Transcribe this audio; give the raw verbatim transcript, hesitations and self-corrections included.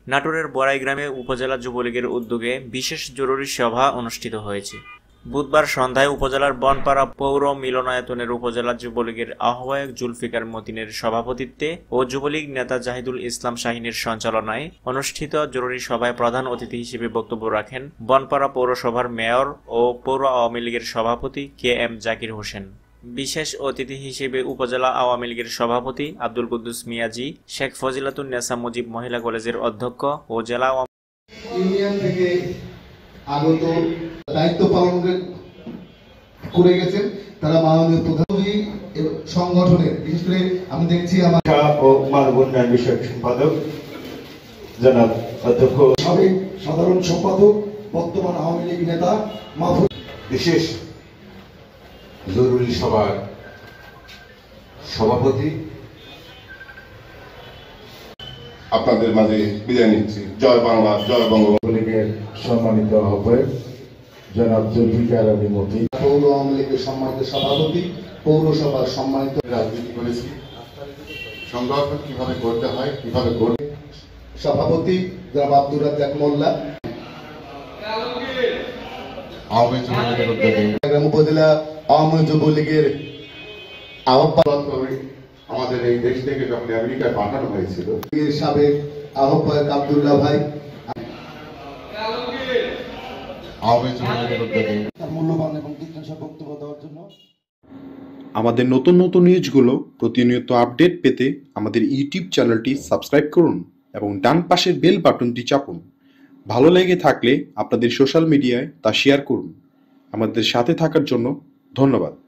নাটোরের বড়াই গ্রামে উপজেলা যুবলীগের উদ্যোগে বিশেষ জরুরি সভা অনুষ্ঠিত হয়েছে। বুধবার সন্ধ্যায় উপজেলার বনপাড়া পৌর মিলনায়তনের উপজেলা যুবলীগের আহ্বায়ক জুলফিকার মতিনের সভাপতিত্বে ও যুবলীগ নেতা জাহিদুল ইসলাম শাহিনের সঞ্চালনায় অনুষ্ঠিত জরুরি সভায় প্রধান অতিথি হিসেবে বক্তব্য রাখেন বনপাড়া পৌরসভার মেয়র ও পৌর আওয়ামী লীগের সভাপতি কে এম জাকির হোসেন। বিশেষ অতিথি হিসেবে উপজেলা আওয়ামী লীগের সভাপতি আব্দুল কুদ্দুস মিয়াজি, শেখ ফজিলাতুন নেসা মুজিব মহিলা কলেজের অধ্যক্ষ ও জেলা ইউনিয়ন থেকে আগত দায়িত্ব পালন করে গেছেন তারা মাননীয় প্রধানমন্ত্রী সংগঠনের, বিশেষ করে আমি দেখছি আমার ও মানব উন্নয়ন বিষয়ক সম্পাদক জনাব অধ্যক্ষ, সাবেক সাধারণ সম্পাদক, বর্তমান আওয়ামী লীগ নেতা মাহফুজ, বিশেষ জরুরি সভার সভাপতি, আপনাদের মাঝে বিদায় নিচ্ছি। জয় বাংলা, জয় বঙ্গবন্ধু। লীগের সম্মানিত আহ্বায়ক জনাব জুলফিকার মতি, পৌর আওয়ামী লীগের সম্মানিত সভাপতি, পৌরসভার সম্মানিত, রাজনীতি করেছি, সংগঠন কিভাবে করতে হয়, কিভাবে গড়ে সভাপতি জনাব আব্দুর রাজ্জাক মোল্লা, আওয়ামী যুবলীগের উদ্যোগে গ্রাম উপজেলা আওয়ামী যুবলীগের আহ্বায়ক, আমাদের এই দেশ থেকে যখন আমেরিকায় পাঠানো হয়েছিল, সাবেক আহ্বায়ক আব্দুল্লাহ ভাই, আওয়ামী যুবলীগের উদ্যোগে তার মূল্যবান এবং জিজ্ঞাসা বক্তব্য দেওয়ার জন্য। আমাদের নতুন নতুন নিউজগুলো প্রতিনিয়ত আপডেট পেতে আমাদের ইউটিউব চ্যানেলটি সাবস্ক্রাইব করুন এবং ডান পাশের বেল বাটনটি চাপুন। ভালো লেগে থাকলে আপনাদের সোশ্যাল মিডিয়ায় তা শেয়ার করুন। আমাদের সাথে থাকার জন্য ধন্যবাদ।